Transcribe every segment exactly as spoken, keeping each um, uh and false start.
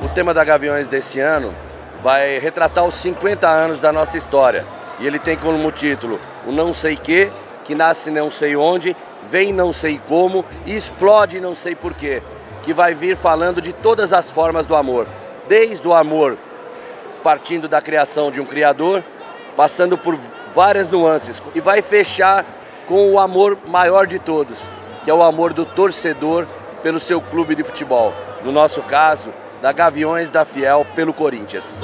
tema da Gaviões desse ano vai retratar os cinquenta anos da nossa história. E ele tem como título o Não Sei Que, que nasce não sei onde, vem não sei como e explode não sei porquê, que vai vir falando de todas as formas do amor, desde o amor partindo da criação de um criador, passando por várias nuances, e vai fechar com o amor maior de todos, que é o amor do torcedor pelo seu clube de futebol. No nosso caso, da Gaviões da Fiel pelo Corinthians.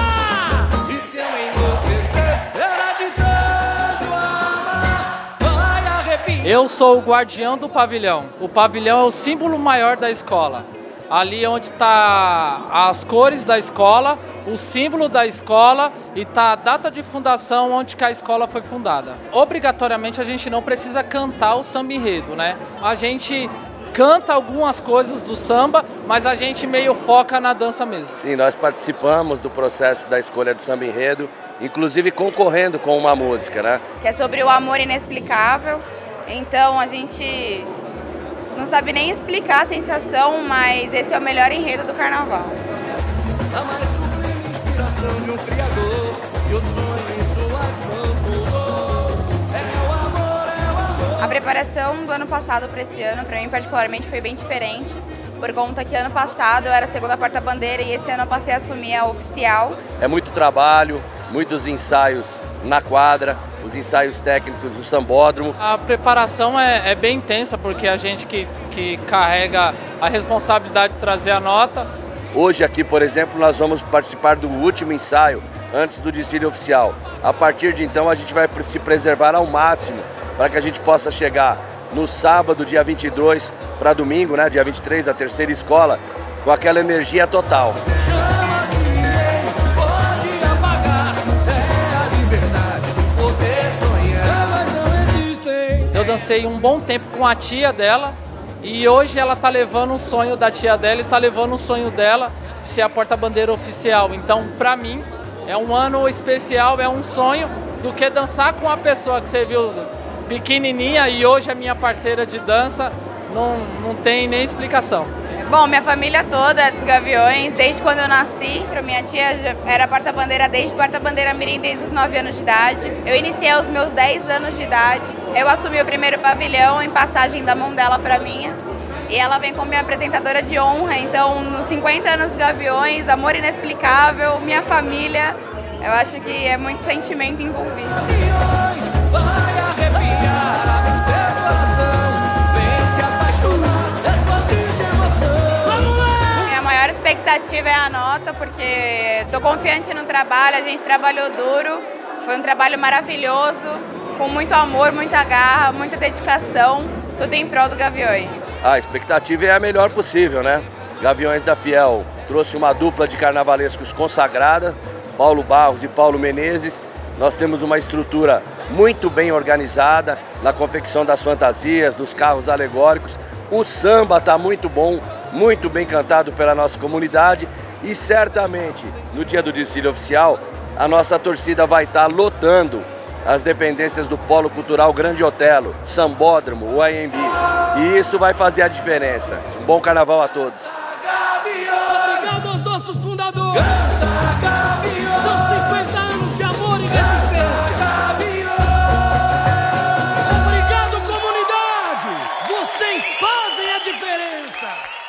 Eu sou o guardião do pavilhão. O pavilhão é o símbolo maior da escola. Ali onde está as cores da escola, o símbolo da escola e está a data de fundação onde que a escola foi fundada. Obrigatoriamente a gente não precisa cantar o samba enredo, né? A gente canta algumas coisas do samba, mas a gente meio foca na dança mesmo. Sim, nós participamos do processo da escolha do samba enredo, inclusive concorrendo com uma música, né? Que é sobre o amor inexplicável. Então a gente não sabe nem explicar a sensação, mas esse é o melhor enredo do carnaval. A mais sublime inspiração de um criador, e o sonho em suas mãos pulou. É o amor, é o amor. A preparação do ano passado para esse ano, para mim particularmente, foi bem diferente, por conta que ano passado eu era a segunda porta-bandeira e esse ano eu passei a assumir a oficial. É muito trabalho, muitos ensaios na quadra, os ensaios técnicos do sambódromo. A preparação é, é bem intensa, porque a gente que, que carrega a responsabilidade de trazer a nota. Hoje aqui, por exemplo, nós vamos participar do último ensaio antes do desfile oficial. A partir de então a gente vai se preservar ao máximo para que a gente possa chegar no sábado, dia vinte e dois, para domingo, né, dia vinte e três, a terceira escola, com aquela energia total. Eu dancei um bom tempo com a tia dela e hoje ela tá levando o sonho da tia dela e tá levando o sonho dela de ser a porta-bandeira oficial. Então, pra mim, é um ano especial, é um sonho do que dançar com uma pessoa que você viu pequenininha e hoje é minha parceira de dança, não, não tem nem explicação. Bom, minha família toda dos Gaviões, desde quando eu nasci, para minha tia já era porta-bandeira desde porta-bandeira mirim desde os nove anos de idade. Eu iniciei aos meus dez anos de idade. Eu assumi o primeiro pavilhão em passagem da mão dela para minha. E ela vem como minha apresentadora de honra, então nos cinquenta anos dos Gaviões, amor inexplicável, minha família, eu acho que é muito sentimento envolvido. A expectativa é a nota, porque estou confiante no trabalho, a gente trabalhou duro, foi um trabalho maravilhoso, com muito amor, muita garra, muita dedicação, tudo em prol do Gaviões. A expectativa é a melhor possível, né? Gaviões da Fiel trouxe uma dupla de carnavalescos consagrada, Paulo Barros e Paulo Menezes. Nós temos uma estrutura muito bem organizada na confecção das fantasias, dos carros alegóricos. O samba está muito bom, muito bem cantado pela nossa comunidade e certamente no dia do desfile oficial a nossa torcida vai estar lotando as dependências do Polo Cultural Grande Otelo, Sambódromo, o A M B. E isso vai fazer a diferença. Um bom carnaval a todos. Obrigado aos nossos fundadores. São cinquenta anos de amor e resistência. Obrigado, comunidade. Vocês fazem a diferença.